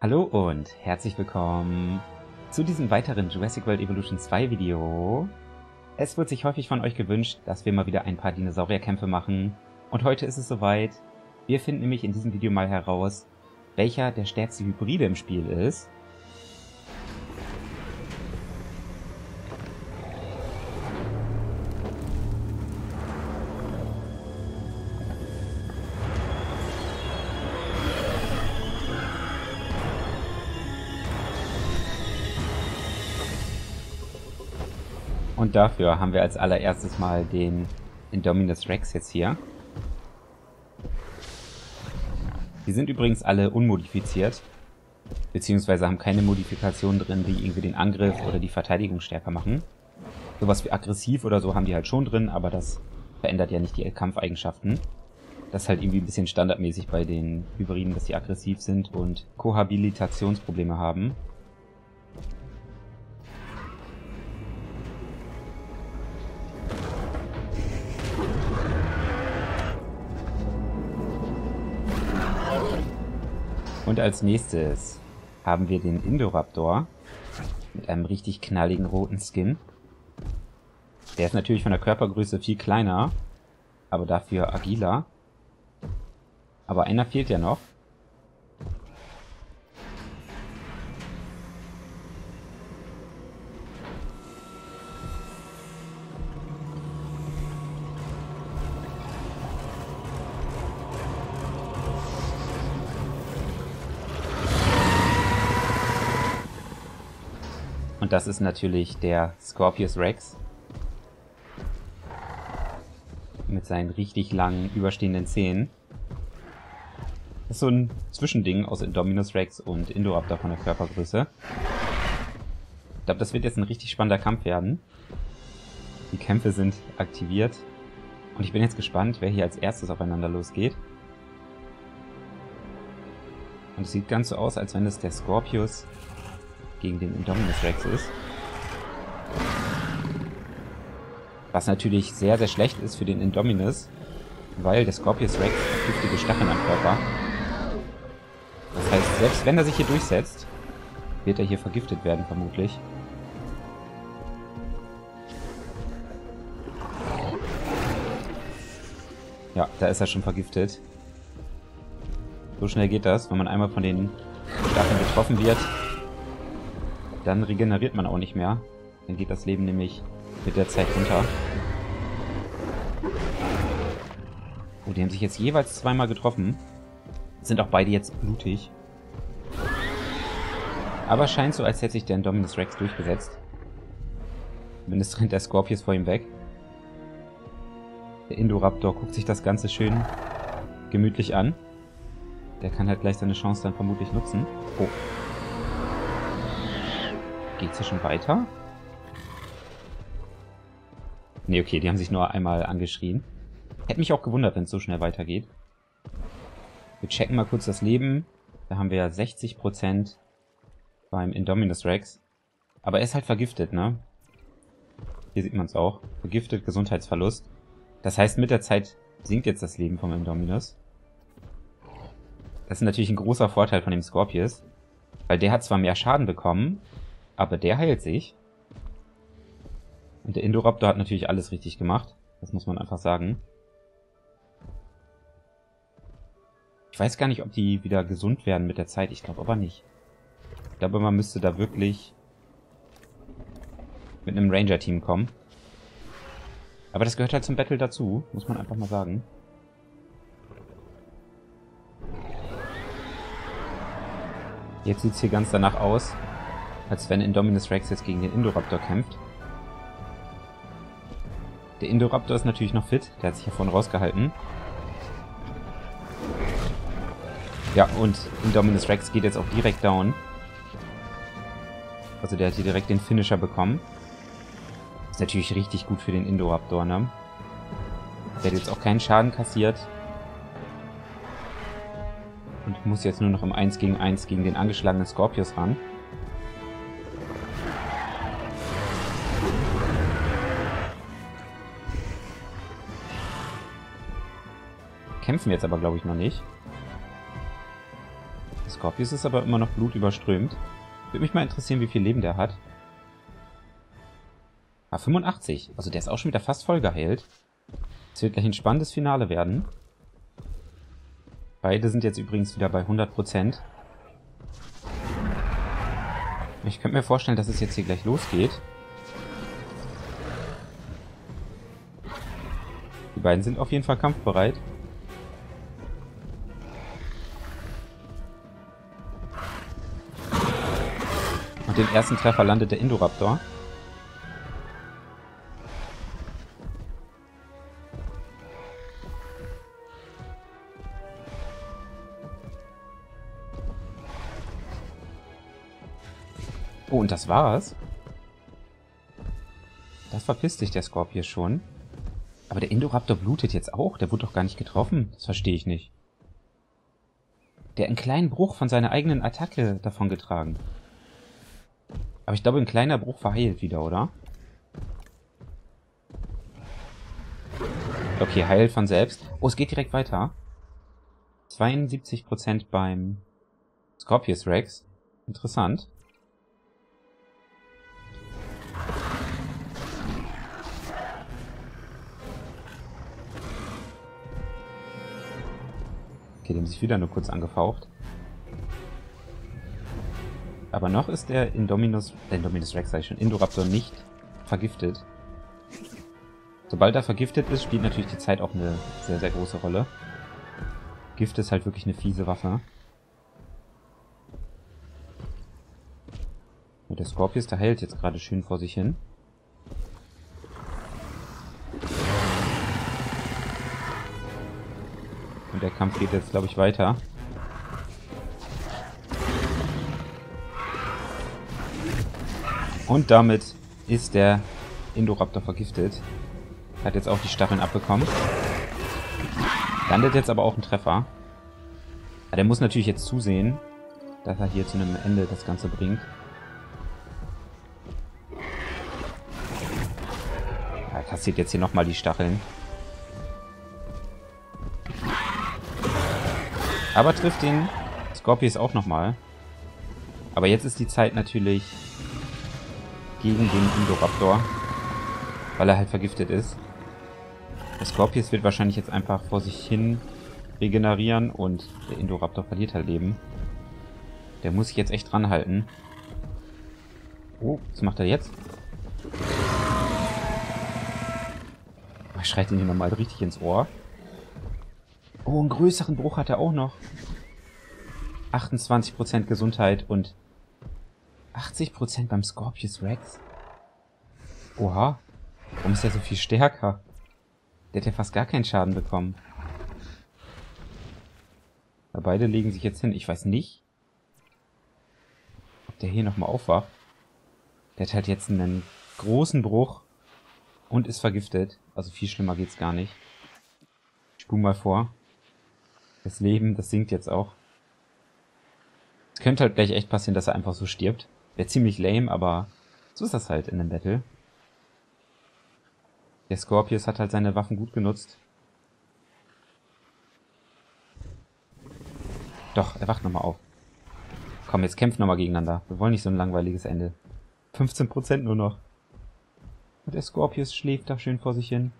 Hallo und herzlich willkommen zu diesem weiteren Jurassic World Evolution 2 Video. Es wird sich häufig von euch gewünscht, dass wir mal wieder ein paar Dinosaurierkämpfe machen. Und heute ist es soweit. Wir finden nämlich in diesem Video mal heraus, welcher der stärkste Hybride im Spiel ist. Und dafür haben wir als allererstes mal den Indominus Rex jetzt hier. Die sind übrigens alle unmodifiziert, beziehungsweise haben keine Modifikationen drin, die irgendwie den Angriff oder die Verteidigung stärker machen. Sowas wie aggressiv oder so haben die halt schon drin, aber das verändert ja nicht die Kampfeigenschaften. Das ist halt irgendwie ein bisschen standardmäßig bei den Hybriden, dass sie aggressiv sind und Kohabilitationsprobleme haben. Und als nächstes haben wir den Indoraptor mit einem richtig knalligen roten Skin. Der ist natürlich von der Körpergröße viel kleiner, aber dafür agiler. Aber einer fehlt ja noch. Und das ist natürlich der Scorpius Rex. Mit seinen richtig langen, überstehenden Zähnen. Das ist so ein Zwischending aus Indominus Rex und Indoraptor von der Körpergröße. Ich glaube, das wird jetzt ein richtig spannender Kampf werden. Die Kämpfe sind aktiviert. Und ich bin jetzt gespannt, wer hier als erstes aufeinander losgeht. Und es sieht ganz so aus, als wenn es der Scorpius gegen den Indominus Rex ist. Was natürlich sehr, sehr schlecht ist für den Indominus, weil der Scorpius Rex hat giftige Stacheln am Körper. Das heißt, selbst wenn er sich hier durchsetzt, wird er hier vergiftet werden, vermutlich. Ja, da ist er schon vergiftet. So schnell geht das, wenn man einmal von den Stacheln getroffen wird. Dann regeneriert man auch nicht mehr. Dann geht das Leben nämlich mit der Zeit runter. Oh, die haben sich jetzt jeweils zweimal getroffen. Sind auch beide jetzt blutig. Aber scheint so, als hätte sich der Indominus Rex durchgesetzt. Zumindest rennt der Scorpius vor ihm weg. Der Indoraptor guckt sich das Ganze schön gemütlich an. Der kann halt gleich seine Chance dann vermutlich nutzen. Oh. Geht's hier schon weiter? Ne, okay, die haben sich nur einmal angeschrien. Hätte mich auch gewundert, wenn es so schnell weitergeht. Wir checken mal kurz das Leben. Da haben wir ja 60% beim Indominus Rex. Aber er ist halt vergiftet, ne? Hier sieht man es auch. Vergiftet, Gesundheitsverlust. Das heißt, mit der Zeit sinkt jetzt das Leben vom Indominus. Das ist natürlich ein großer Vorteil von dem Scorpius. Weil der hat zwar mehr Schaden bekommen, aber der heilt sich. Und der Indoraptor hat natürlich alles richtig gemacht. Das muss man einfach sagen. Ich weiß gar nicht, ob die wieder gesund werden mit der Zeit. Ich glaube aber nicht. Ich glaube, man müsste da wirklich mit einem Ranger-Team kommen. Aber das gehört halt zum Battle dazu. Muss man einfach mal sagen. Jetzt sieht es hier ganz danach aus, als wenn Indominus Rex jetzt gegen den Indoraptor kämpft. Der Indoraptor ist natürlich noch fit, der hat sich hier vorne rausgehalten. Ja, und Indominus Rex geht jetzt auch direkt down. Also der hat hier direkt den Finisher bekommen. Ist natürlich richtig gut für den Indoraptor, ne? Der hat jetzt auch keinen Schaden kassiert. Und muss jetzt nur noch im 1 gegen 1 gegen den angeschlagenen Scorpius ran. kämpfen jetzt aber, glaube ich, noch nicht. Scorpius ist aber immer noch blutüberströmt. Würde mich mal interessieren, wie viel Leben der hat. Ah, 85. Also der ist auch schon wieder fast voll geheilt. Es wird gleich ein spannendes Finale werden. Beide sind jetzt übrigens wieder bei 100%. Ich könnte mir vorstellen, dass es jetzt hier gleich losgeht. Die beiden sind auf jeden Fall kampfbereit. Und den ersten Treffer landet der Indoraptor. Oh, und das war's. Das verpisst sich der Scorpius schon. Aber der Indoraptor blutet jetzt auch. Der wurde doch gar nicht getroffen. Das verstehe ich nicht. Der hat einen kleinen Bruch von seiner eigenen Attacke davongetragen. Aber ich glaube, ein kleiner Bruch verheilt wieder, oder? Okay, heilt von selbst. Oh, es geht direkt weiter. 72% beim Scorpius Rex. Interessant. Okay, dem sich wieder nur kurz angefaucht. Aber noch ist der Indominus Rex, sag ich schon, Indoraptor nicht vergiftet. Sobald er vergiftet ist, spielt natürlich die Zeit auch eine sehr, sehr große Rolle. Gift ist halt wirklich eine fiese Waffe. Und der Scorpius, der heilt jetzt gerade schön vor sich hin. Und der Kampf geht jetzt, glaube ich, weiter. Und damit ist der Indoraptor vergiftet. Hat jetzt auch die Stacheln abbekommen. Landet jetzt aber auch ein Treffer. Aber der muss natürlich jetzt zusehen, dass er hier zu einem Ende das Ganze bringt. Er kassiert jetzt hier nochmal die Stacheln. Aber trifft den Scorpius auch nochmal. Aber jetzt ist die Zeit natürlich gegen den Indoraptor, weil er halt vergiftet ist. Der Scorpius wird wahrscheinlich jetzt einfach vor sich hin regenerieren und der Indoraptor verliert halt Leben. Der muss sich jetzt echt dran halten. Oh, was macht er jetzt? Er schreit ihn hier nochmal richtig ins Ohr. Oh, einen größeren Bruch hat er auch noch. 28% Gesundheit und 80% beim Scorpius Rex. Oha. Warum ist der so viel stärker? Der hat ja fast gar keinen Schaden bekommen. Aber beide legen sich jetzt hin. Ich weiß nicht, ob der hier nochmal aufwacht. Der hat halt jetzt einen großen Bruch und ist vergiftet. Also viel schlimmer geht's gar nicht. Ich spule mal vor. Das Leben, das sinkt jetzt auch. Es könnte halt gleich echt passieren, dass er einfach so stirbt. Wäre ziemlich lame, aber so ist das halt in einem Battle. Der Scorpius hat halt seine Waffen gut genutzt. Doch, er wacht nochmal auf. Komm, jetzt kämpft nochmal gegeneinander. Wir wollen nicht so ein langweiliges Ende. 15% nur noch. Und der Scorpius schläft da schön vor sich hin.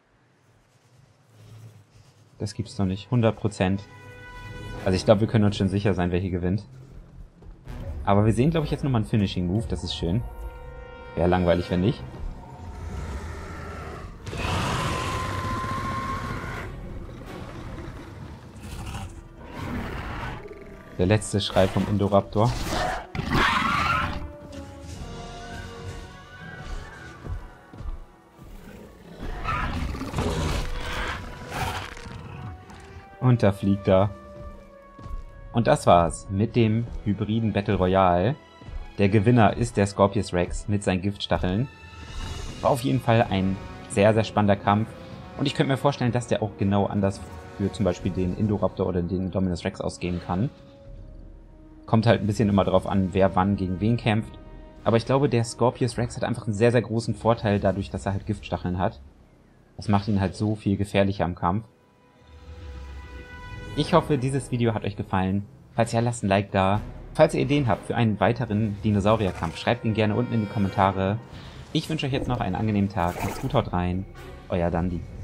Das gibt's doch nicht. 100%. Also ich glaube, wir können uns schon sicher sein, wer hier gewinnt. Aber wir sehen, glaube ich, jetzt nochmal einen Finishing Move. Das ist schön. Wäre langweilig, wenn nicht. Der letzte Schrei vom Indoraptor. Und da fliegt er. Und das war's mit dem hybriden Battle Royale. Der Gewinner ist der Scorpius Rex mit seinen Giftstacheln. War auf jeden Fall ein sehr, sehr spannender Kampf. Und ich könnte mir vorstellen, dass der auch genau anders für zum Beispiel den Indoraptor oder den Indominus Rex ausgehen kann. Kommt halt ein bisschen immer darauf an, wer wann gegen wen kämpft. Aber ich glaube, der Scorpius Rex hat einfach einen sehr, sehr großen Vorteil dadurch, dass er halt Giftstacheln hat. Das macht ihn halt so viel gefährlicher im Kampf. Ich hoffe, dieses Video hat euch gefallen. Falls ja, lasst ein Like da. Falls ihr Ideen habt für einen weiteren Dinosaurierkampf, schreibt ihn gerne unten in die Kommentare. Ich wünsche euch jetzt noch einen angenehmen Tag. Macht's gut, haut rein. Euer Dandi.